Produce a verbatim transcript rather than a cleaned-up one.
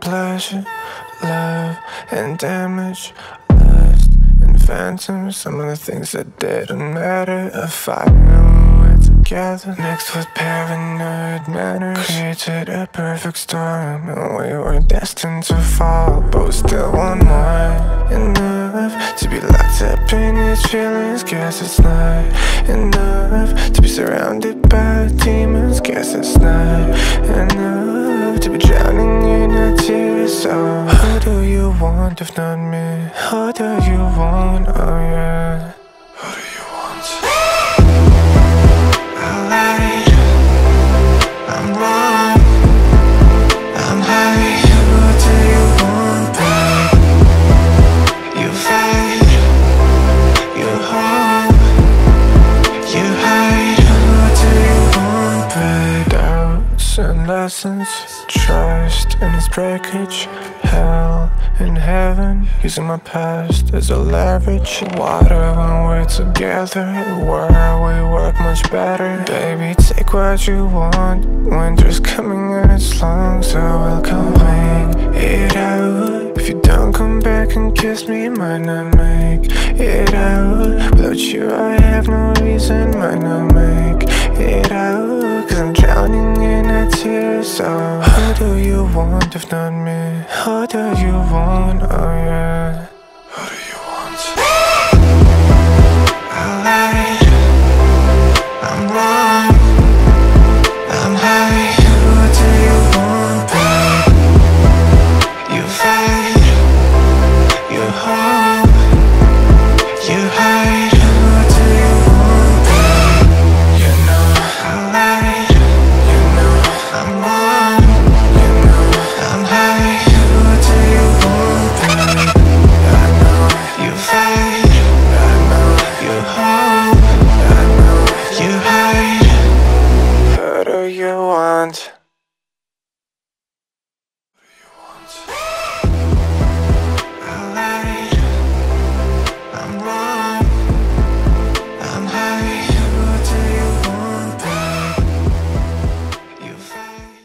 pleasure, love and damage, lust and phantoms. Some of the things that didn't matter. A fire and we're together, mixed with paranoid manners, created a perfect storm, and we were destined to fall, but we still want more. Enough to be locked up in these feelings. Guess it's not enough to be surrounded by demons. Guess it's not enough to be drowning in our tears. So who do you want if not me? Who do you want? Oh yeah. Who do you want? I lied, I'm wrong, I'm high. Who do you want, babe? You fight, you hope, you hide. Who do you want, babe? Doubts and lessons, trust and its breakage, hell and heaven, using my past as a leverage. Water when we're together, where we work much better. Baby, take what you want. Winter's coming and it's long, so I'll come wait it out. If you don't come back and kiss me, might not make it out. Without you I have no reason, might not make it out. Cause I'm drowning in our tears. So who do you want if not me? Who do you want? Oh yeah. Who do you want? I lied, I'm wrong, I'm high. Who do you want, babe? You fight, you hope, you hide. Who do you want, babe? You know I lied, you know I'm wrong, you know I'm high. Who do you want, babe? I know you fight, I know you hope, I know you hide. Who do you want?